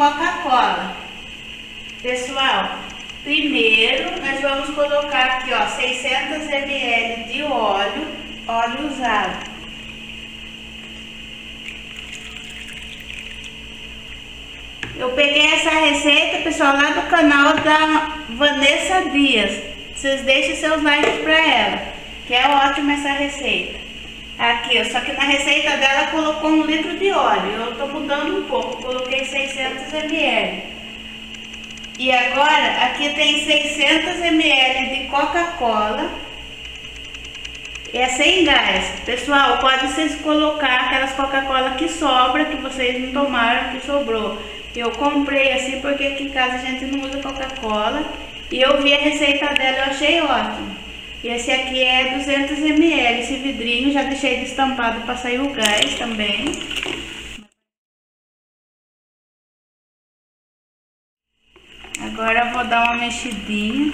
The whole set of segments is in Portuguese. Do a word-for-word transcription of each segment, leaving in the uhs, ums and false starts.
Coca-Cola. Pessoal, primeiro nós vamos colocar aqui, ó, seiscentos mililitros de óleo, óleo usado. Eu peguei essa receita, pessoal, lá do canal da Vanessa Dias. Vocês deixem seus likes para ela, que é ótima essa receita. Aqui, só que na receita dela colocou um litro de óleo. Eu tô mudando um pouco, coloquei seiscentos mililitros. E agora, aqui tem seiscentos mililitros de Coca-Cola. É sem gás. Pessoal, pode vocês colocar aquelas Coca-Cola que sobra, que vocês não tomaram, que sobrou. Eu comprei assim porque aqui em casa a gente não usa Coca-Cola. E eu vi a receita dela, eu achei ótimo. Esse aqui é duzentos mililitros, esse vidrinho, já deixei destampado para sair o gás também. Agora eu vou dar uma mexidinha.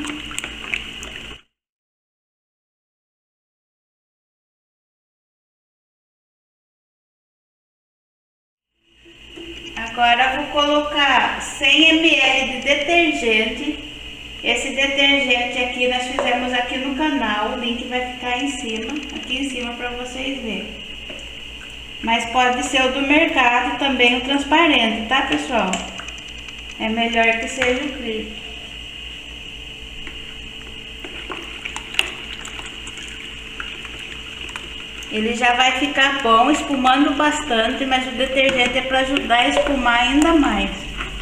Agora eu vou colocar cem mililitros de detergente. Esse detergente aqui nós fizemos aqui no canal, o link vai ficar em cima, aqui em cima para vocês verem. Mas pode ser o do mercado também, o transparente, tá, pessoal? É melhor que seja o clear. Ele já vai ficar bom, espumando bastante, mas o detergente é para ajudar a espumar ainda mais.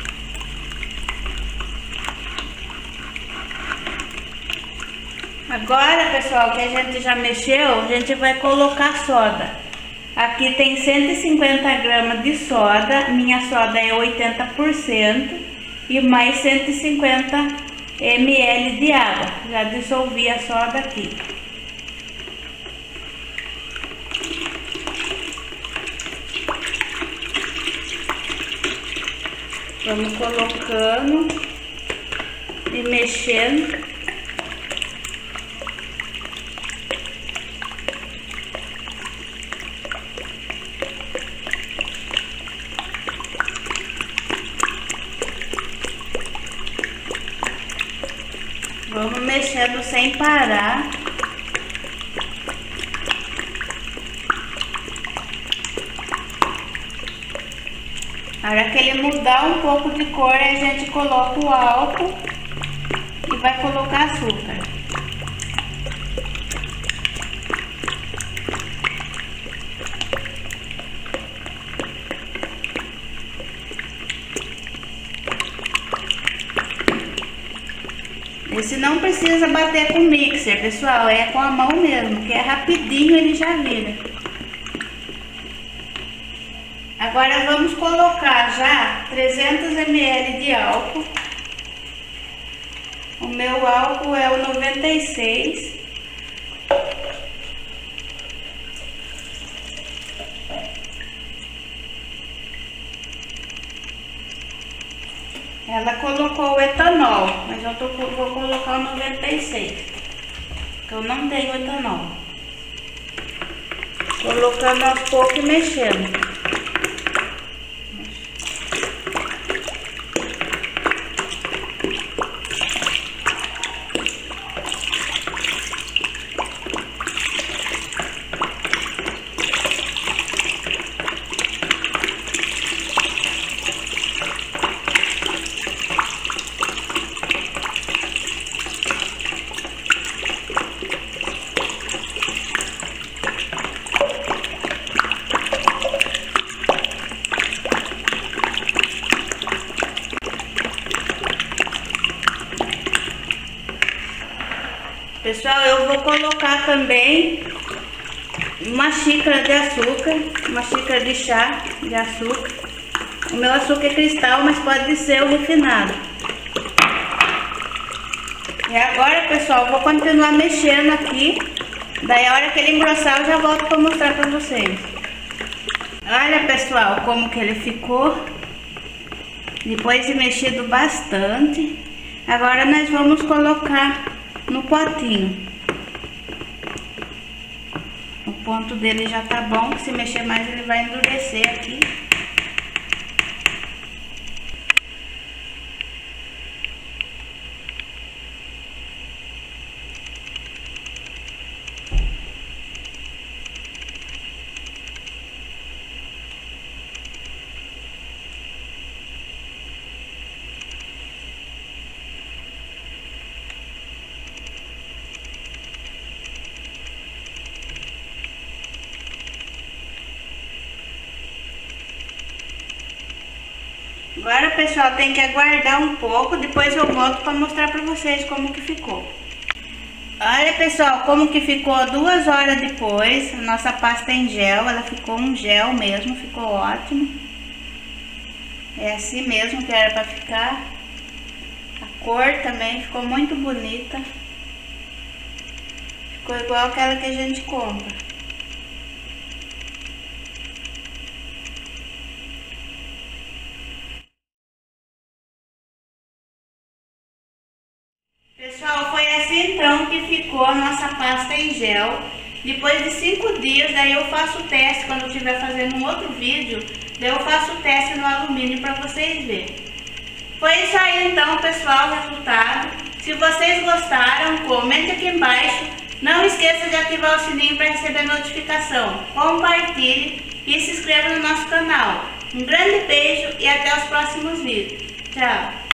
Agora, pessoal, que a gente já mexeu, a gente vai colocar soda. Aqui tem cento e cinquenta gramas de soda, minha soda é oitenta por cento e mais cento e cinquenta mililitros de água. Já dissolvi a soda aqui. Vamos colocando e mexendo. Vamos mexendo sem parar. Na hora que ele mudar um pouco de cor, a gente coloca o álcool e vai colocar açúcar. Esse não precisa bater com mixer, pessoal, é com a mão mesmo, que é rapidinho, ele já vira. Agora vamos colocar já trezentos mililitros de álcool. O meu álcool é o noventa e seis. Ela colocou o etanol, mas eu tô, vou colocar o noventa e seis, porque eu não tenho etanol. Colocando aos poucos e mexendo. Pessoal, eu vou colocar também uma xícara de açúcar, uma xícara de chá de açúcar. O meu açúcar é cristal, mas pode ser o refinado. E agora, pessoal, vou continuar mexendo aqui. Daí a hora que ele engrossar, eu já volto para mostrar para vocês. Olha, pessoal, como que ele ficou. Depois de mexido bastante. Agora nós vamos colocar no potinho. O ponto dele já tá bom, se mexer mais ele vai endurecer aqui. Agora, pessoal, tem que aguardar um pouco, depois eu volto para mostrar para vocês como que ficou. Olha, pessoal, como que ficou duas horas depois. A nossa pasta em gel, ela ficou um gel mesmo, ficou ótimo. É assim mesmo que era para ficar. A cor também ficou muito bonita. Ficou igual aquela que a gente compra. Pessoal, foi assim então que ficou a nossa pasta em gel. Depois de cinco dias, daí eu faço o teste, quando eu estiver fazendo um outro vídeo, daí eu faço o teste no alumínio para vocês verem. Foi isso aí então, pessoal, o resultado. Se vocês gostaram, comente aqui embaixo. Não esqueça de ativar o sininho para receber notificação. Compartilhe e se inscreva no nosso canal. Um grande beijo e até os próximos vídeos. Tchau!